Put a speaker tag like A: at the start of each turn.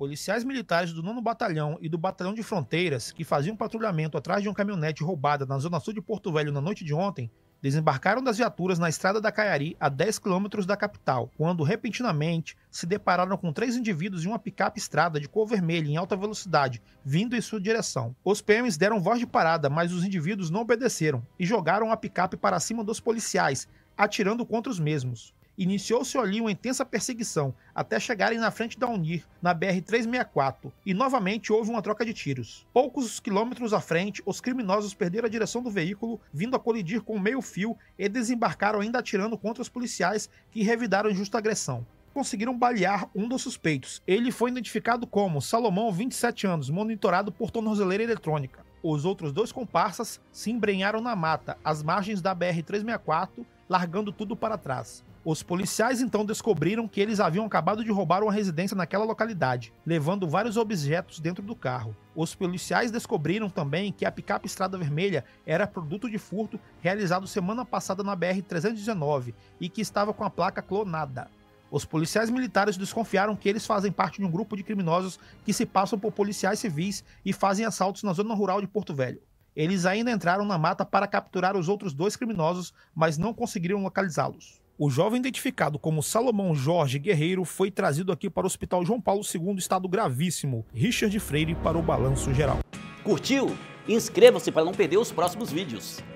A: Policiais militares do 9º Batalhão e do Batalhão de Fronteiras, que faziam patrulhamento atrás de uma caminhonete roubada na zona sul de Porto Velho na noite de ontem, desembarcaram das viaturas na estrada da Caiari, a 10 quilômetros da capital, quando repentinamente se depararam com 3 indivíduos em uma picape estrada de cor vermelha em alta velocidade, vindo em sua direção. Os PMs deram voz de parada, mas os indivíduos não obedeceram e jogaram a picape para cima dos policiais, atirando contra os mesmos. Iniciou-se ali uma intensa perseguição, até chegarem na frente da Unir, na BR-364, e novamente houve uma troca de tiros. Poucos quilômetros à frente, os criminosos perderam a direção do veículo, vindo a colidir com o meio-fio e desembarcaram ainda atirando contra os policiais que revidaram injusta agressão. Conseguiram balear um dos suspeitos. Ele foi identificado como Salomão, 27 anos, monitorado por tornozeleira eletrônica. Os outros 2 comparsas se embrenharam na mata, às margens da BR-364, largando tudo para trás. Os policiais então descobriram que eles haviam acabado de roubar uma residência naquela localidade, levando vários objetos dentro do carro. Os policiais descobriram também que a picape Estrada Vermelha era produto de furto realizado semana passada na BR-319 e que estava com a placa clonada. Os policiais militares desconfiaram que eles fazem parte de um grupo de criminosos que se passam por policiais civis e fazem assaltos na zona rural de Porto Velho. Eles ainda entraram na mata para capturar os outros 2 criminosos, mas não conseguiram localizá-los. O jovem identificado como Salomão Jorge Guerreiro foi trazido aqui para o Hospital João Paulo II, estado gravíssimo. Richard Freire para o Balanço Geral.
B: Curtiu? Inscreva-se para não perder os próximos vídeos.